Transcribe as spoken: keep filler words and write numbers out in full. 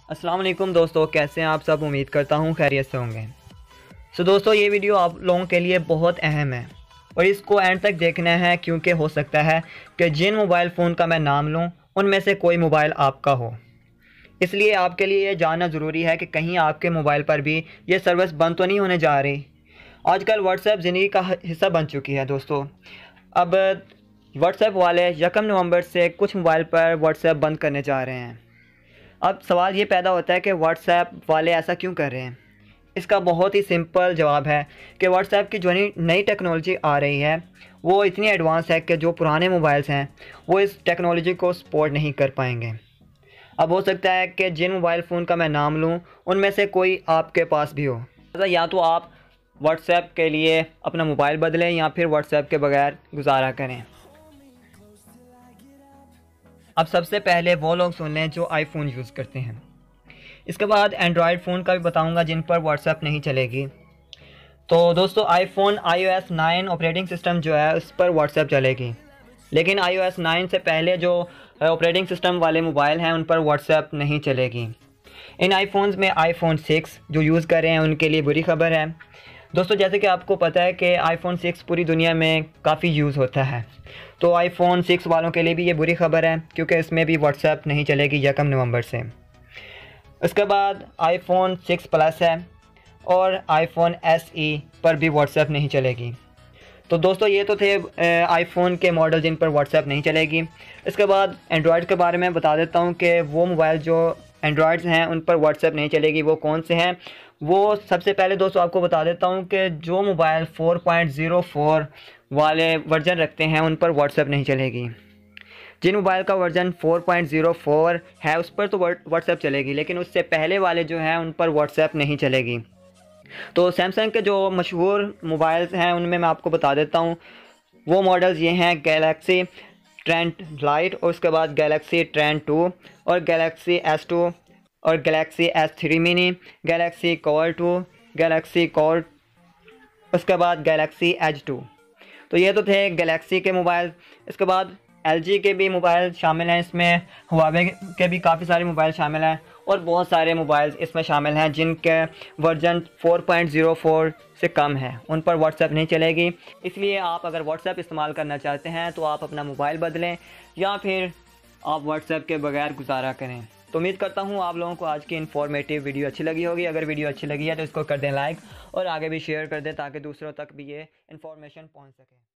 अस्सलाम वालेकुम दोस्तों, कैसे हैं आप सब। उम्मीद करता हूँ खैरियत से होंगे। सो दोस्तों, ये वीडियो आप लोगों के लिए बहुत अहम है और इसको एंड तक देखना है, क्योंकि हो सकता है कि जिन मोबाइल फ़ोन का मैं नाम लूँ उनमें से कोई मोबाइल आपका हो। इसलिए आपके लिए ये जानना ज़रूरी है कि कहीं आपके मोबाइल पर भी ये सर्विस बंद तो नहीं होने जा रही। आजकल व्हाट्सएप ज़िंदगी का हिस्सा बन चुकी है दोस्तों। अब व्हाट्सएप वाले यकम नवंबर से कुछ मोबाइल पर व्हाट्सएप बंद करने जा रहे हैं। अब सवाल ये पैदा होता है कि व्हाट्सएप वाले ऐसा क्यों कर रहे हैं। इसका बहुत ही सिंपल जवाब है कि व्हाट्सएप की जो नई टेक्नोलॉजी आ रही है वो इतनी एडवांस है कि जो पुराने मोबाइल्स हैं वो इस टेक्नोलॉजी को सपोर्ट नहीं कर पाएंगे। अब हो सकता है कि जिन मोबाइल फ़ोन का मैं नाम लूँ उनमें से कोई आपके पास भी हो। या तो आप व्हाट्सएप के लिए अपना मोबाइल बदलें या फिर व्हाट्सएप के बगैर गुजारा करें। अब सबसे पहले वो लोग सुन लें जो आईफोन यूज़ करते हैं। इसके बाद एंड्रॉयड फ़ोन का भी बताऊंगा जिन पर व्हाट्सएप नहीं चलेगी। तो दोस्तों, iPhone iOS nine operating system जो है उस पर व्हाट्सएप चलेगी, लेकिन आई ओ एस नाइन से पहले जो ऑपरेटिंग सिस्टम वाले मोबाइल हैं उन पर व्हाट्सएप नहीं चलेगी। इन आईफोन्स में आईफोन सिक्स जो यूज़ कर रहे हैं उनके लिए बुरी खबर है दोस्तों। जैसे कि आपको पता है कि आईफोन सिक्स पूरी दुनिया में काफ़ी यूज़ होता है, तो आईफोन सिक्स वालों के लिए भी ये बुरी खबर है क्योंकि इसमें भी व्हाट्सएप नहीं चलेगी यकम नवंबर से। उसके बाद आईफोन सिक्स प्लस है और आईफोन एस ई पर भी व्हाट्सएप नहीं चलेगी। तो दोस्तों, ये तो थे आईफोन के मॉडल जिन पर व्हाट्सएप नहीं चलेगी। इसके बाद एंड्रॉयड के बारे में बता देता हूँ कि वो मोबाइल जो एंड्रॉयड्स हैं उन पर व्हाट्सएप नहीं चलेगी वो कौन से हैं। वो सबसे पहले दोस्तों आपको बता देता हूँ कि जो mobile four point zero four वाले वर्जन रखते हैं उन पर व्हाट्सएप नहीं चलेगी। जिन मोबाइल का version four point zero four है उस पर तो व्हाट्सएप चलेगी, लेकिन उससे पहले वाले जो हैं उन पर व्हाट्सएप नहीं चलेगी। तो सैमसंग के जो मशहूर मोबाइल्स हैं उनमें मैं आपको बता देता हूँ। वो मॉडल्स ये हैं गैलेक्सी ट्रेंड लाइट और उसके बाद गैलेक्सी ट्रेंड टू और गैलेक्सी एस टू और Galaxy S three Mini, Galaxy Core two, Galaxy Core, उसके बाद गैलेक्सी एज टू। तो ये तो थे गैलेक्सी के मोबाइल। इसके बाद एलजी के भी मोबाइल शामिल हैं इसमें, हुआवे के भी काफ़ी सारे मोबाइल शामिल हैं और बहुत सारे मोबाइल्स इसमें शामिल हैं जिनके version four point zero four से कम है, उन पर व्हाट्सएप नहीं चलेगी। इसलिए आप अगर व्हाट्सएप इस्तेमाल करना चाहते हैं तो आप अपना मोबाइल बदलें या फिर आप व्हाट्सएप के बगैर गुजारा करें। तो उम्मीद करता हूँ आप लोगों को आज की इन्फॉर्मेटिव वीडियो अच्छी लगी होगी। अगर वीडियो अच्छी लगी है तो इसको कर दें लाइक और आगे भी शेयर कर दें ताकि दूसरों तक भी ये इन्फॉर्मेशन पहुँच सके।